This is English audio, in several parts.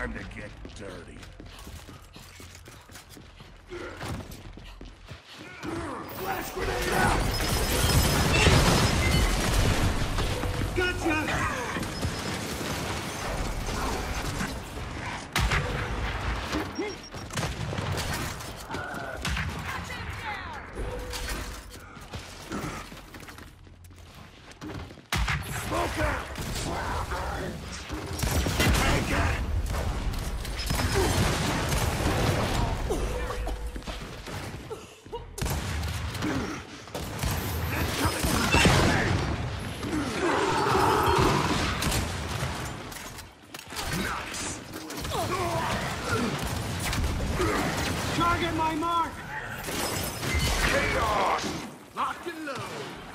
Time to get dirty. Flash grenade out! Gotcha! Smoke out! Take it! Nice! Target my mark! Chaos! Locked and loaded!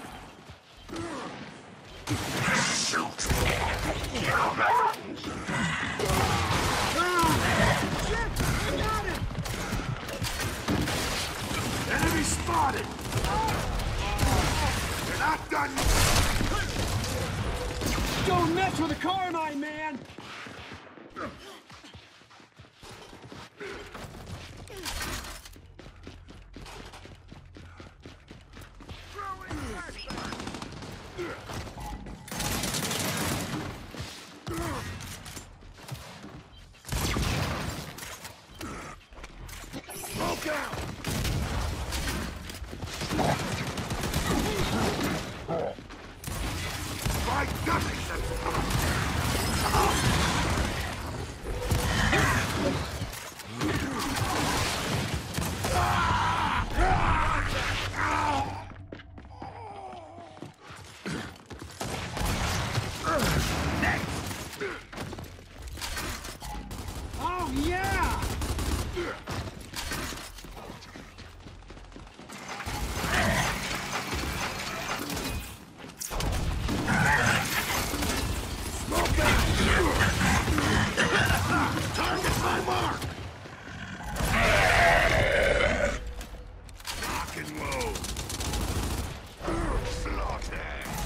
Enemy spotted! You're not done! Don't mess with the carbine, man! Smoke out! My goodness! Oh, yeah! Target my mark! Rock and roll! Slaughter!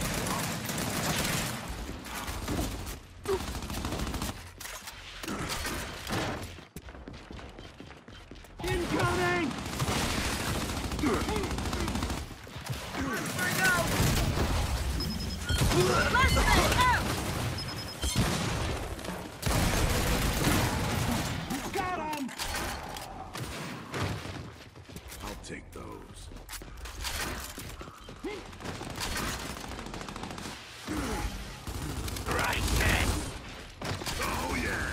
Incoming! Got him! I'll take those. Right then! Oh yeah!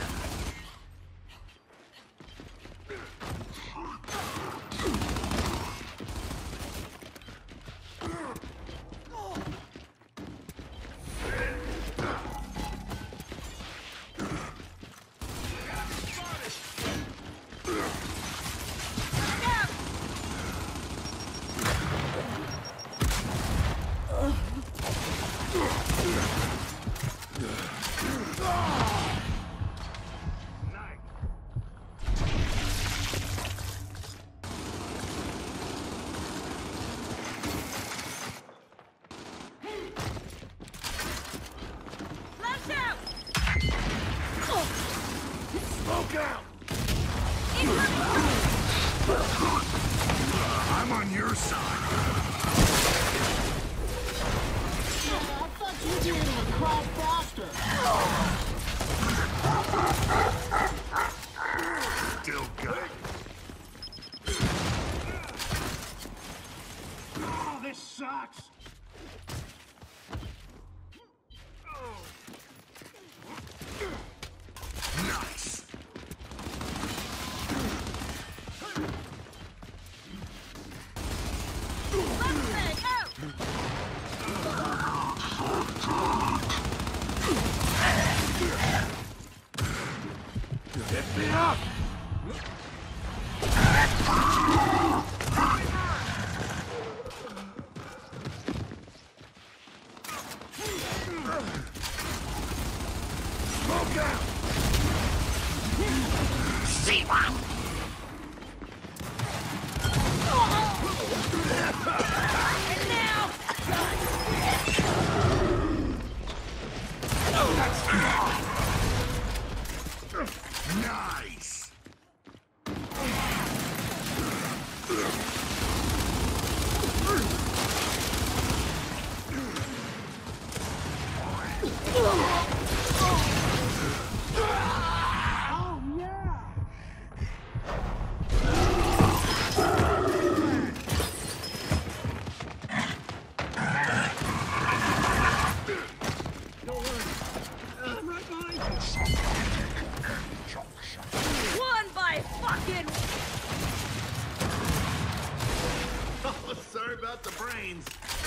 Smoke out! I'm on your side. I thought you'd be able to crawl faster. Still got it. Oh, this sucks! Nice. Get me up! Smoke out! See one! Nice. Won by fucking... Oh, sorry about the brains.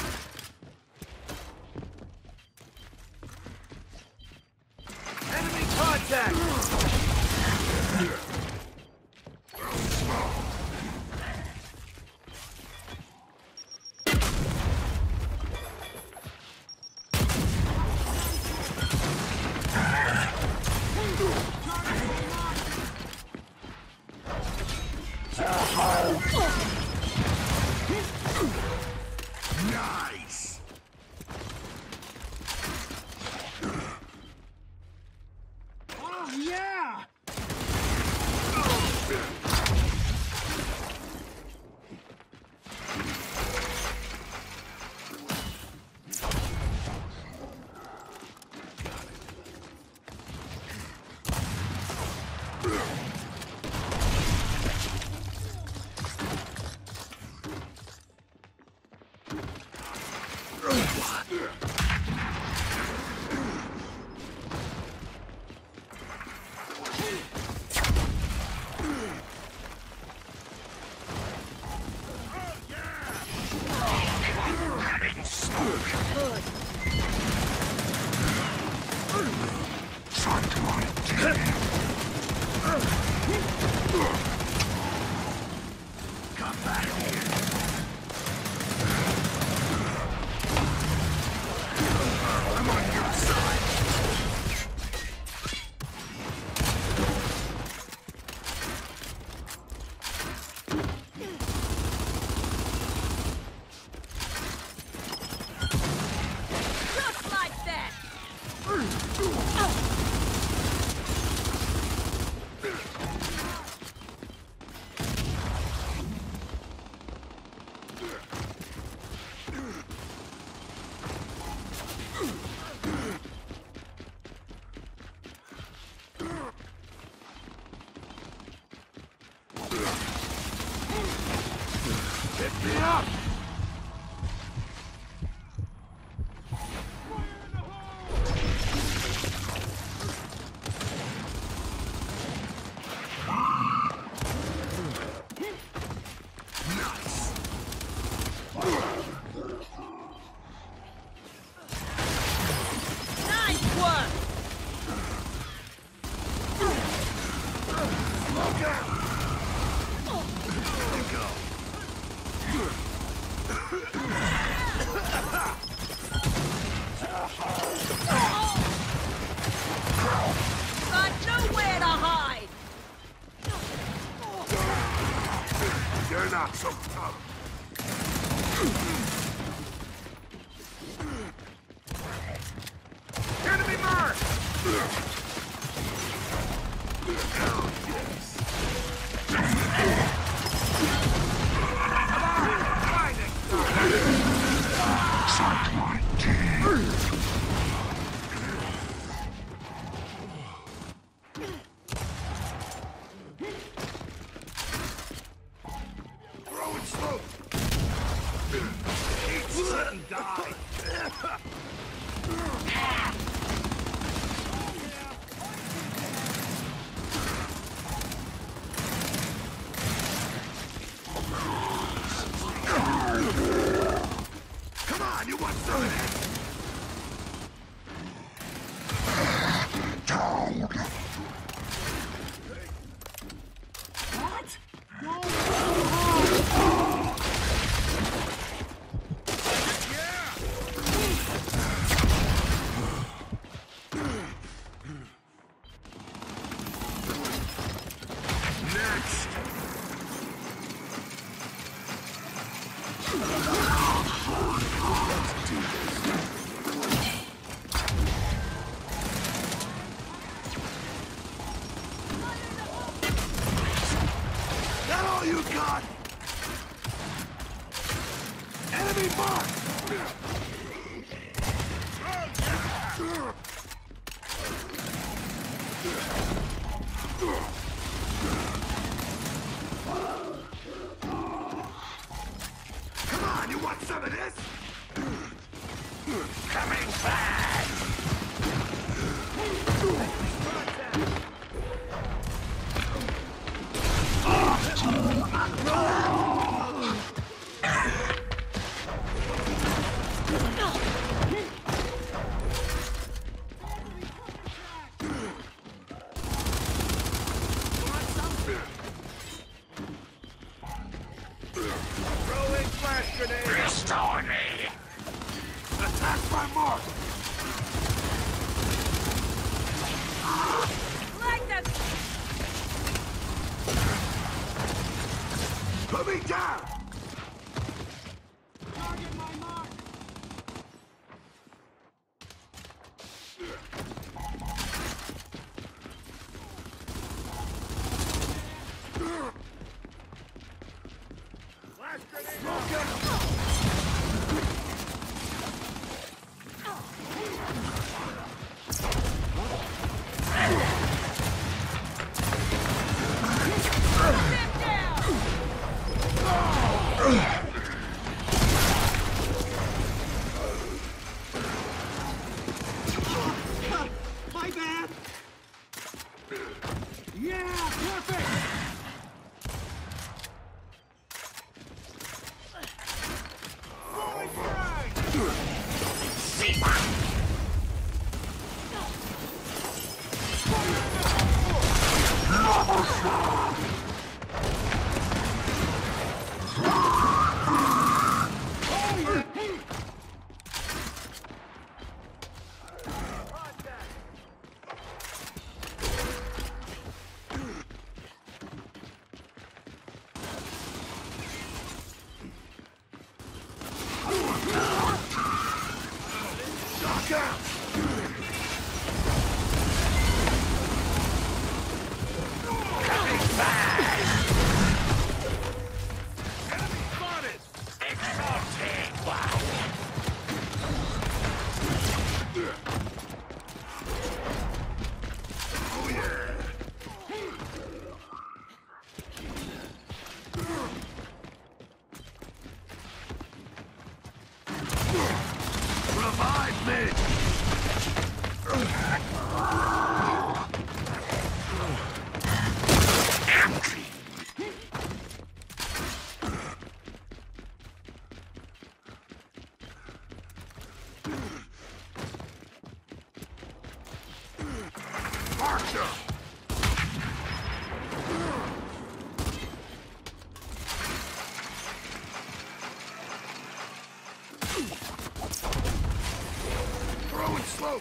Enemy contact! Nice! Oh, yeah! Come back here. I'm on your side. Just like that! Pick me up! Nice! Nice work! Look out! There you go. Got nowhere to hide! You're not so tough. Enemy mark! Oh, yes. Come on, find it! Suck my teeth. Throwing smoke! Eat shit and die! Come on, you want some of this? What? Next! Oh God! Enemy mark! Come on, you want some of this? Coming back! Throwing flash grenade! Restore me! Attack by mark! Like that! Put me down! Target my mark. Flash grenade! Sit down! My bad. Yeah, perfect. Throwing frag! Knock out! Enemy spotted! Exalted! Wow! Oh yeah! Revive me! Marcher! Throwing slope!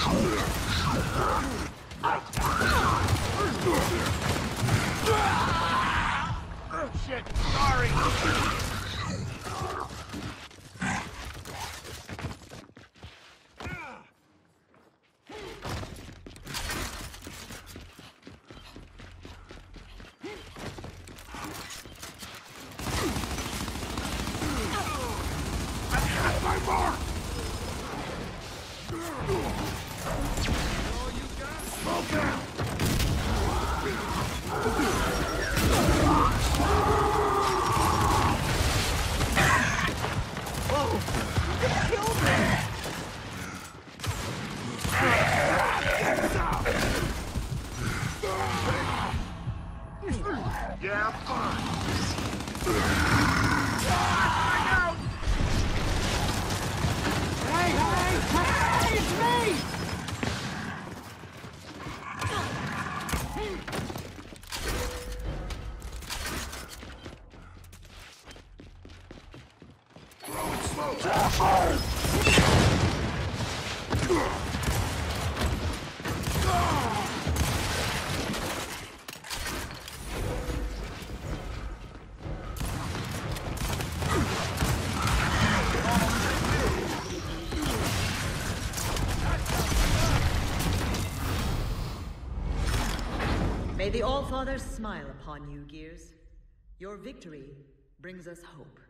Oh shit, sorry. I've got my mark. Slow down. Yeah, fine. Hey, hey, hey! It's me! Throw it slow. May the All-Father smile upon you, Gears. Your victory brings us hope.